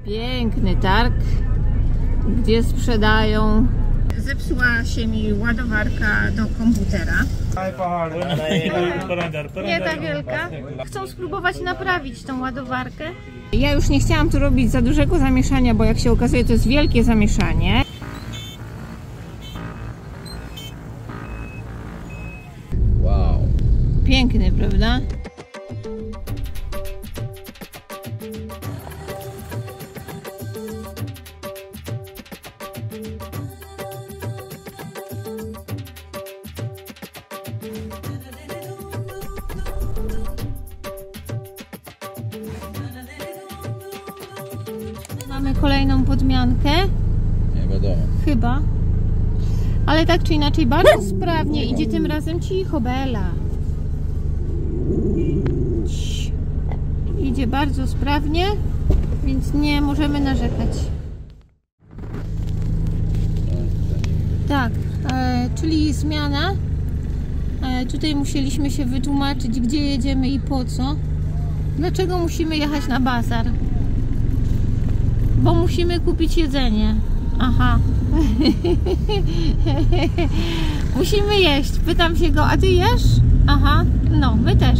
Piękny targ, gdzie sprzedają. Zepsuła się mi ładowarka do komputera. Nie ta wielka. Chcą spróbować naprawić tą ładowarkę. Ja już nie chciałam tu robić za dużego zamieszania, bo jak się okazuje, to jest wielkie zamieszanie. Wow. Piękny, prawda? Mamy kolejną podmiankę. Nie wiadomo. Chyba. Ale tak czy inaczej bardzo sprawnie idzie tym razem. Cicho, Bela. Idzie bardzo sprawnie, więc nie możemy narzekać. Tak, czyli zmiana. Tutaj musieliśmy się wytłumaczyć, gdzie jedziemy i po co. Dlaczego musimy jechać na bazar? Bo musimy kupić jedzenie. Aha. Musimy jeść. Pytam się go, a ty jesz? Aha. No, my też.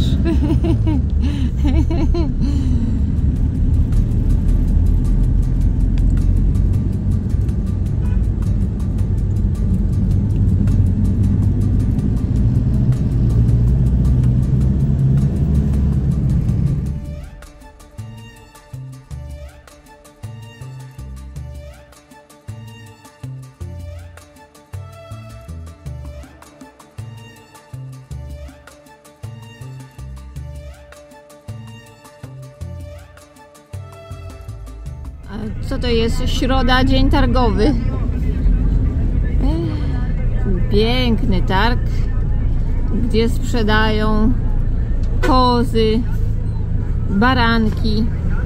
Co to jest? Środa, dzień targowy. Piękny targ, gdzie sprzedają kozy, baranki.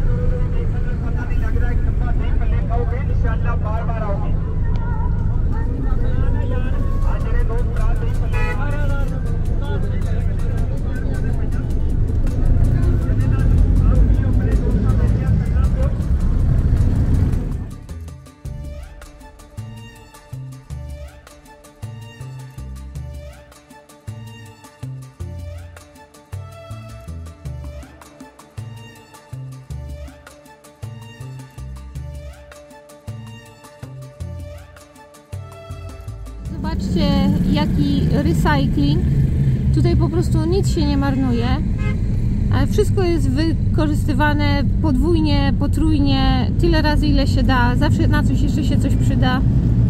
Zobaczcie, jaki recycling. Tutaj po prostu nic się nie marnuje. Ale wszystko jest wykorzystywane podwójnie, potrójnie, tyle razy ile się da. Zawsze na coś jeszcze się coś przyda.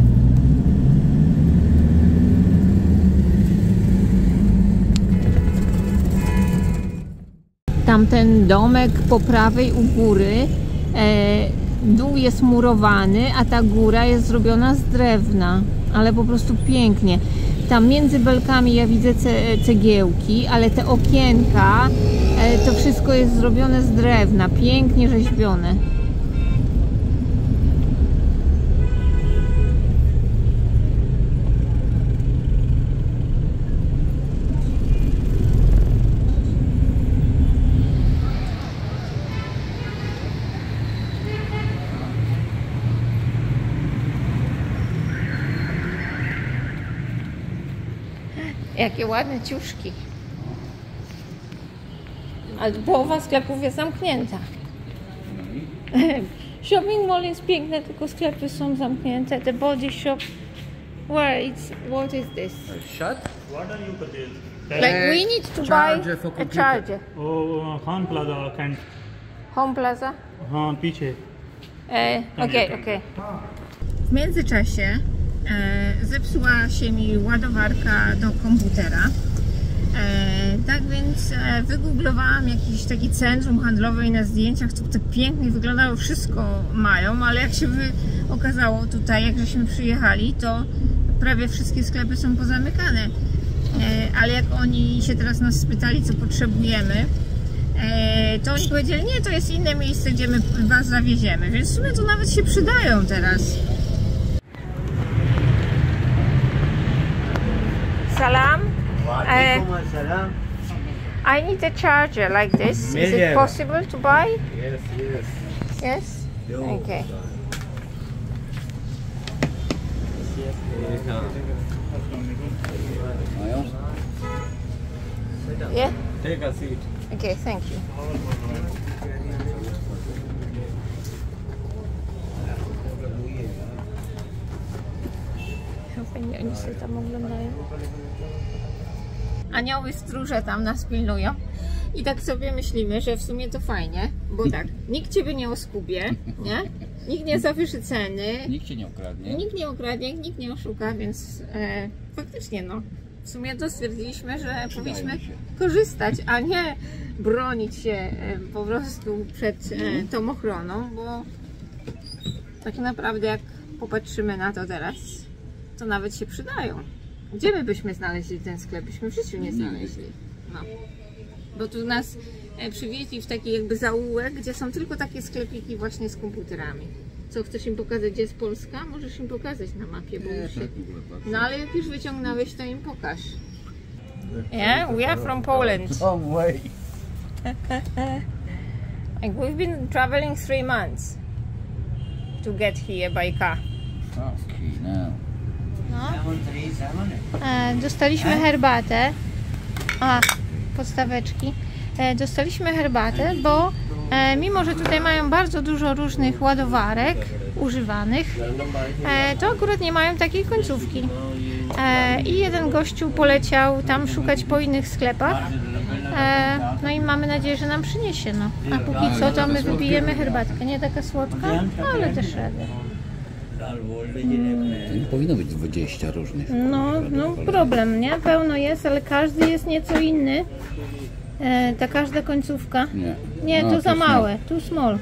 Tamten domek po prawej u góry, dół jest murowany, a ta góra jest zrobiona z drewna, ale po prostu pięknie. Tam między belkami ja widzę cegiełki, ale te okienka, to wszystko jest zrobione z drewna, pięknie rzeźbione. Jakie ładne ciuszki. Ale połowa sklepów jest zamknięta. Shopping mall jest piękne, tylko sklepy są zamknięte. The body shop. What is this? Shut? What are you purchasing? Like we need to Charger buy for a computer. charger. Oh, Khan Plaza, Kent. Home Plaza? हाँ पीछे. Okej. W międzyczasie zepsuła się mi ładowarka do komputera. Tak więc wygooglowałam jakieś takie centrum handlowe i na zdjęciach to pięknie wyglądało, wszystko mają, ale jak się okazało tutaj, jak żeśmy przyjechali, to prawie wszystkie sklepy są pozamykane. Ale jak oni się teraz nas spytali, co potrzebujemy, to oni powiedzieli, nie, to jest inne miejsce, gdzie my was zawieziemy, więc w sumie to nawet się przydają teraz. Salam. I need a charger like this. Is it possible to buy? Yes, yes. Yes. Okay. Mają? Yeah? Take a seat. Okay, thank you. Fajnie, oni sobie tam oglądają. Anioły stróże tam nas pilnują. I tak sobie myślimy, że w sumie to fajnie, bo tak, nikt Ciebie nie oskubie, nie? Nikt nie zawyży ceny, Nikt cię nie okradnie. nikt nie okradnie, nikt nie oszuka, więc faktycznie no, w sumie to stwierdziliśmy, że powinniśmy się. korzystać, a nie bronić się po prostu przed tą ochroną, bo tak naprawdę jak popatrzymy na to teraz, to nawet się przydają. Gdzie my byśmy znaleźli ten sklep? Byśmy w życiu nie znaleźli. No. Bo tu nas przywieźli w taki jakby zaułek, gdzie są tylko takie sklepiki właśnie z komputerami. Co, chcesz im pokazać, gdzie jest Polska? Możesz im pokazać na mapie, bo już się... No ale jak już wyciągnąłeś, to im pokaż. Yeah, we are from Poland. No way. Like we've been traveling 3 months to get here by car. Okay, now. Dostaliśmy herbatę. Podstaweczki. Dostaliśmy herbatę, bo mimo, że tutaj mają bardzo dużo różnych ładowarek używanych, to akurat nie mają takiej końcówki. I jeden gościu poleciał tam szukać po innych sklepach. No i mamy nadzieję, że nam przyniesie. No. A póki co to my wypijemy herbatkę. Nie taka słodka, ale też radę. To nie powinno być 20 różnych. No problem, nie? Pełno jest, ale każdy jest nieco inny. Ta każda końcówka. Nie, No, to za too małe. Tu small.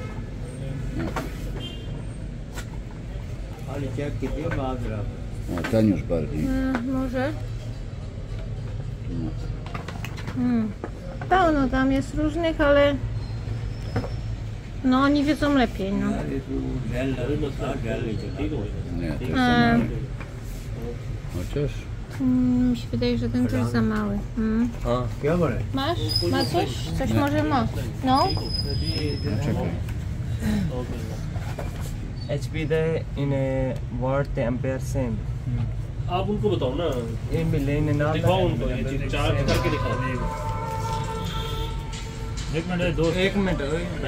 No, ten już bardziej. Może. Pełno tam jest różnych, ale no oni wiedzą lepiej. No. Nie, to jest za mały. Chociaż... Mi się wydaje, że ten też za mały. Masz? Ma coś? Coś może ma. No? Czekaj. HP the in a watt the ampere same. आप उनको बताओ ना In million and all. दिखाओ उनको ये चीज चार्ज करके दिखाओ एक मिनट दोस्त एक मिनट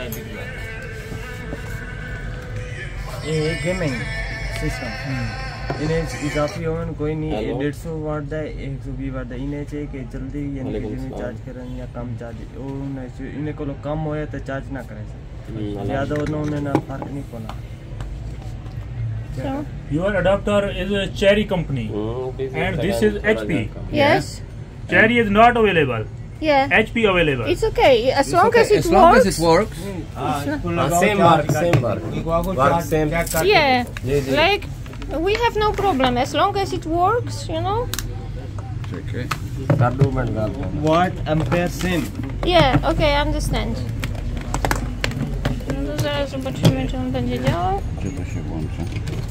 ये गेमिंग सिस्टम इन्हें इजाफी ओवन कोई नहीं 150 वाट दा 120 वाट दा इन्हें चाहिए कि जल्दी यानी कि जिन्हें चार्ज करें या कम चार्ज इन्हें को कम होया तो चार्ज ना करें ज़्यादा उन्होंने ना फर्क नहीं पड़ा. So? Your adapter is a Cherry company and this is HP. Yes? Cherry is not available. Yeah. HP available. It's okay. As long as it As long works. as it works. Same work. Work same. Yeah. Like we have no problem as long as it works, you know? Czekaj. Watt ampere same. Yeah, okay, I understand. No to zaraz zobaczymy, czy on będzie działał. Gdzie to się włącza?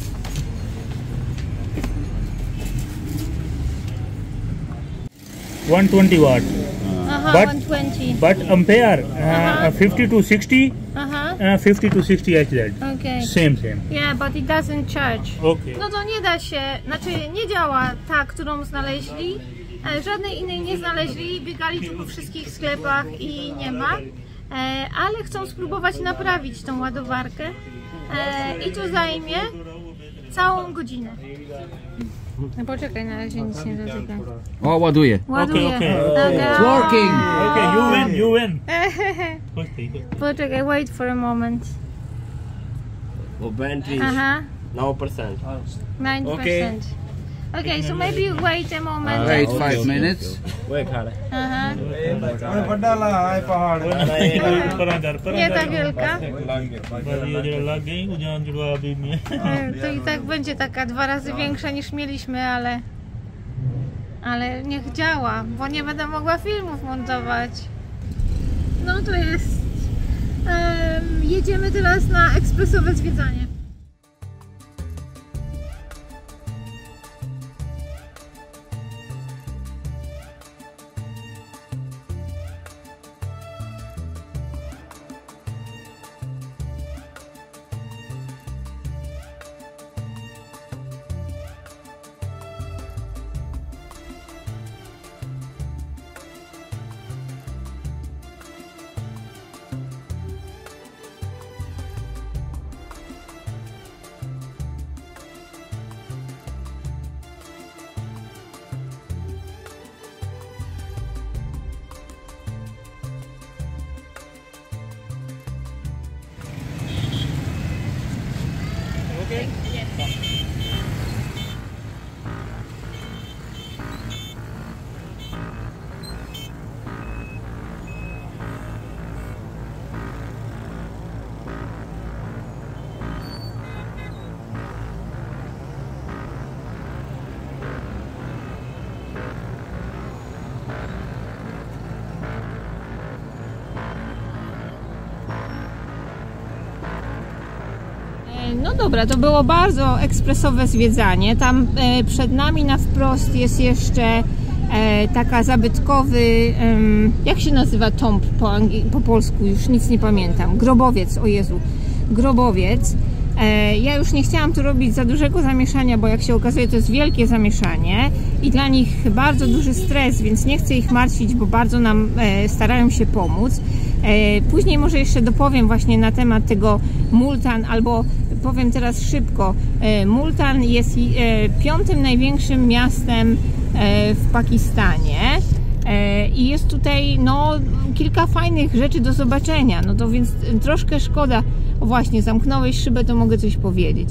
$120 watt. Aha, But- 120. But ampere 50 to 60, Aha, 50 to 60 HZ. okay. Same. Yeah, but it doesn't charge. Okay. No to nie da się, znaczy nie działa ta, którą znaleźli. Żadnej innej nie znaleźli, biegali tu po wszystkich sklepach i nie ma. Ale chcą spróbować naprawić tą ładowarkę i to zajmie całą godzinę. No poczekaj, na razie nic nie dotyka. O, ładuje. Ładuję. Okay. It's working. Okay, you win. Poczekaj, wait for a moment. battery Aha, 9%. 9%. Okay, so maybe you wait a moment. Wait 5 minutes. वो खा रहा Aha. परांदर Nie ta wielka. ये जो लग गई उजान जुड़वा अभी में To i tak będzie taka 2 razy większa niż mieliśmy, ale niech działa, bo nie będę mogła filmów montować. No to jest. Jedziemy teraz na ekspresowe zwiedzanie. Okay. No dobra, to było bardzo ekspresowe zwiedzanie. Tam przed nami na wprost jest jeszcze taka zabytkowy, jak się nazywa tomb po polsku, już nic nie pamiętam. Grobowiec, o Jezu, grobowiec. Ja już nie chciałam tu robić za dużego zamieszania, bo jak się okazuje, to jest wielkie zamieszanie i dla nich bardzo duży stres, więc nie chcę ich martwić, bo bardzo nam starają się pomóc. Później może jeszcze dopowiem właśnie na temat tego Multan, albo powiem teraz szybko. Multan jest 5. największym miastem w Pakistanie i jest tutaj no, kilka fajnych rzeczy do zobaczenia, no to więc troszkę szkoda. O właśnie, zamknąłeś szybę, to mogę coś powiedzieć.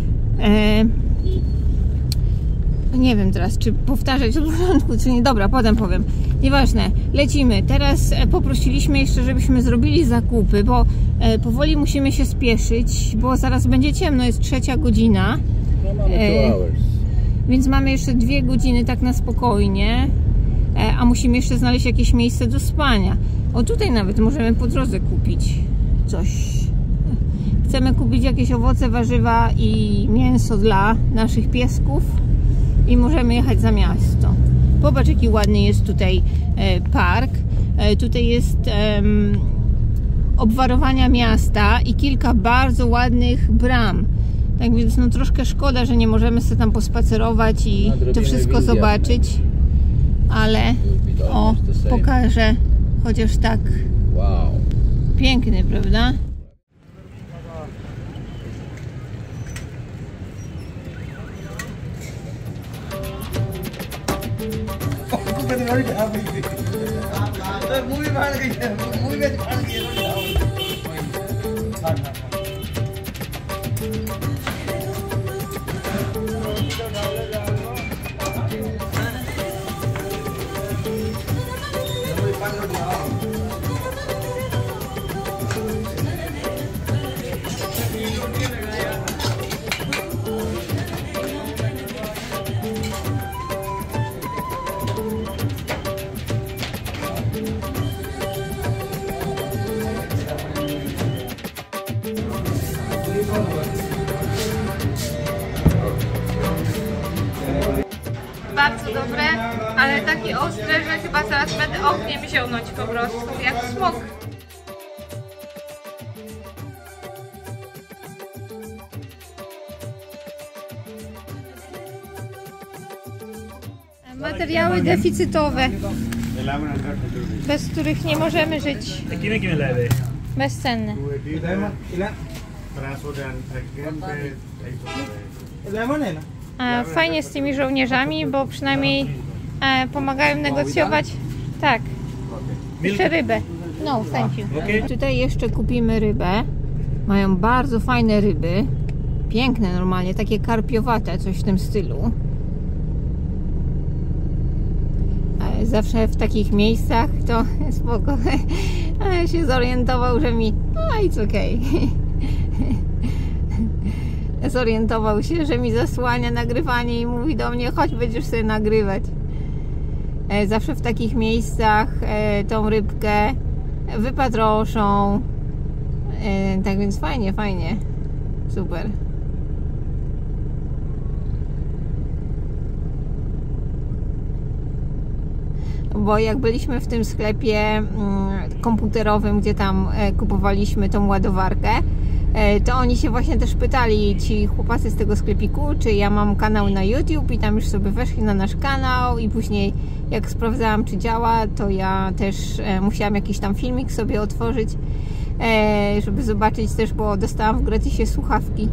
Nie wiem teraz, czy powtarzać od początku, czy nie. Dobra, potem powiem. Nieważne, lecimy. Teraz poprosiliśmy jeszcze, żebyśmy zrobili zakupy, bo powoli musimy się spieszyć, bo zaraz będzie ciemno, jest 3. godzina. Więc mamy jeszcze 2 godziny tak na spokojnie, a musimy jeszcze znaleźć jakieś miejsce do spania. O, tutaj nawet możemy po drodze kupić coś. Chcemy kupić jakieś owoce, warzywa i mięso dla naszych piesków i możemy jechać za miasto. Popatrz, jaki ładny jest tutaj park. Tutaj jest obwarowania miasta i kilka bardzo ładnych bram. Tak więc no troszkę szkoda, że nie możemy sobie tam pospacerować i to wszystko zobaczyć. Ale o, pokażę chociaż tak. Wow. Piękny, prawda? Bardzo dobre, ale takie ostre, że chyba zaraz będę ogniem zionąć po prostu, jak smok. Materiały deficytowe, bez których nie możemy żyć. Bezcenne. Fajnie z tymi żołnierzami, bo przynajmniej pomagają negocjować. Tak. Jeszcze rybę. No, thank you. Tutaj jeszcze kupimy rybę. Mają bardzo fajne ryby. Piękne normalnie, takie karpiowate, coś w tym stylu. Zawsze w takich miejscach to spoko. Się zorientował, że mi... it's okay. Zorientował się, że mi zasłania nagrywanie i mówi do mnie, chodź, będziesz sobie nagrywać. Zawsze w takich miejscach tą rybkę wypatroszą. Tak więc fajnie, fajnie. Super. Bo jak byliśmy w tym sklepie komputerowym, gdzie tam kupowaliśmy tą ładowarkę, to oni się właśnie też pytali, ci chłopacy z tego sklepiku, czy ja mam kanał na YouTube, i tam już sobie weszli na nasz kanał i później jak sprawdzałam, czy działa, to ja też musiałam jakiś tam filmik sobie otworzyć, żeby zobaczyć też, bo dostałam w gratisie słuchawki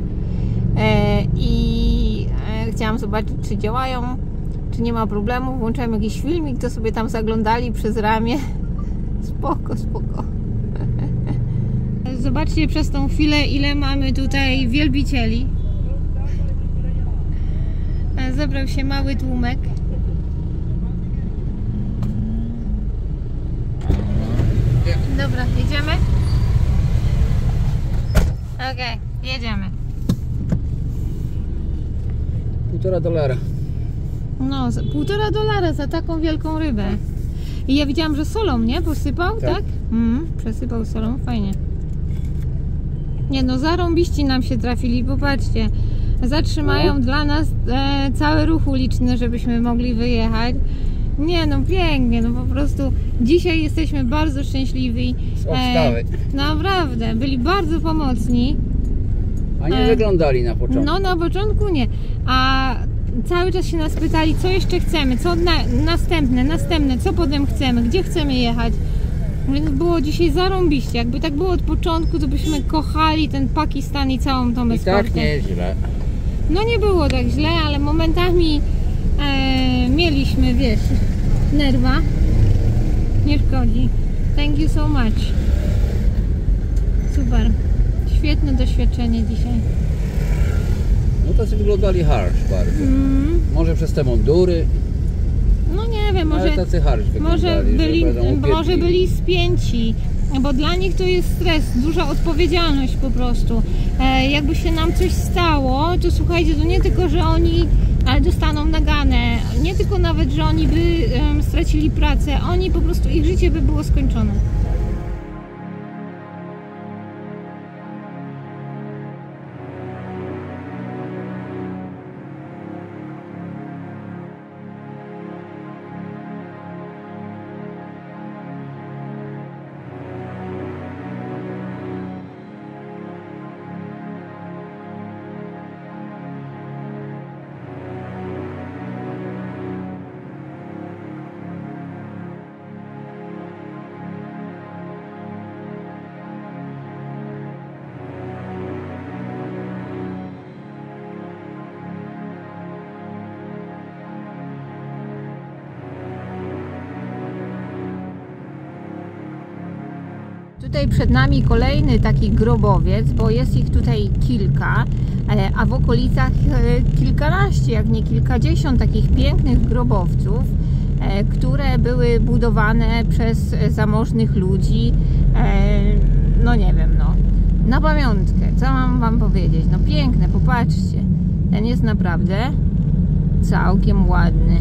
i chciałam zobaczyć, czy działają, czy nie ma problemu. Włączyłam jakiś filmik, to sobie tam zaglądali przez ramię. Spoko, spoko. Zobaczcie przez tą chwilę, ile mamy tutaj wielbicieli. zebrał się mały tłumek. Dobra, jedziemy? Okej, jedziemy. $1,5. No, $1,5 za taką wielką rybę. I ja widziałam, że solą, nie? Posypał, tak? Przesypał solą, fajnie. Nie no, zarąbiści nam się trafili, popatrzcie. Zatrzymają dla nas cały ruch uliczny, żebyśmy mogli wyjechać. Nie no, pięknie, no po prostu dzisiaj jesteśmy bardzo szczęśliwi. Naprawdę, byli bardzo pomocni. A nie wyglądali na początku. No na początku nie, a cały czas się nas pytali, co jeszcze chcemy, co następne, co potem chcemy, gdzie chcemy jechać. Więc było dzisiaj zarąbiście. Jakby tak było od początku, to byśmy kochali ten Pakistan i całą tą eskortę. I tak nie jest źle. No nie było tak źle, ale momentami mieliśmy, wiesz, nerwa. Nie szkodzi. Thank you so much. Super. Świetne doświadczenie dzisiaj. No tacy wyglądali harsh bardzo. Może przez te mundury. No nie wiem, Ale tacy harsh wyglądali. Może byli spięci, bo dla nich to jest stres, duża odpowiedzialność po prostu. Jakby się nam coś stało, to słuchajcie, to nie tylko, że oni dostaną naganę, nie tylko nawet, że oni by stracili pracę, oni po prostu, ich życie by było skończone. Tutaj przed nami kolejny taki grobowiec, bo jest ich tutaj kilka, a w okolicach kilkanaście, jak nie kilkadziesiąt takich pięknych grobowców, które były budowane przez zamożnych ludzi, no nie wiem, no, na pamiątkę, co mam wam powiedzieć, no piękne, popatrzcie, ten jest naprawdę całkiem ładny.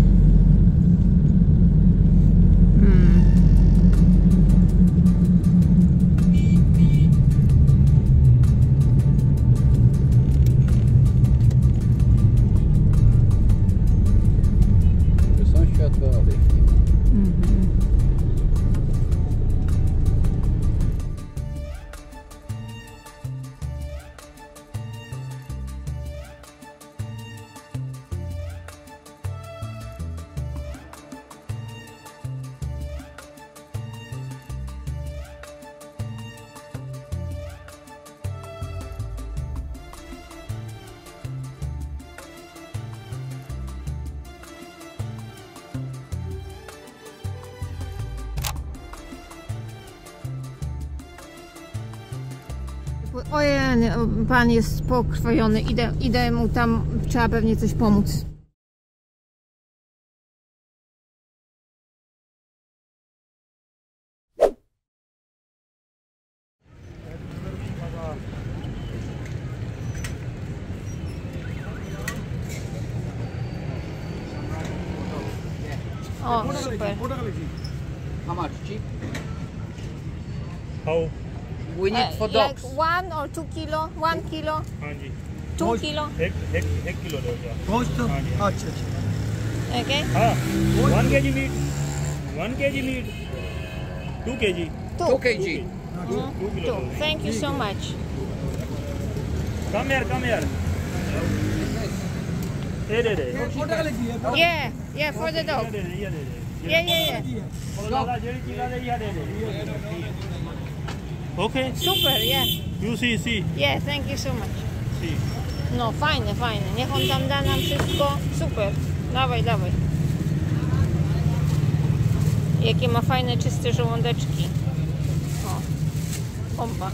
Ojej, pan jest pokrwawiony, idę mu tam, trzeba pewnie coś pomóc. O, super. How much? Cheap? How? We need for Like dogs. 1 or 2 kilo? 1 kilo? हाँ जी 2 kilo? एक किलो दो क्या गोश्त हाँ जी अच्छा अच्छा Okay? हाँ 1 kg meat 1 kg meat 2 kg 2 kg. 2 kilo 2. Thank you so much. come here Yeah, for the dog. Yeah. Okay Super, yeah. you see Yeah, thank you so much. see No, fajne. Niech on tam da nam wszystko. Super. Dawaj. Jakie ma fajne, czyste żołądeczki. O, bomba.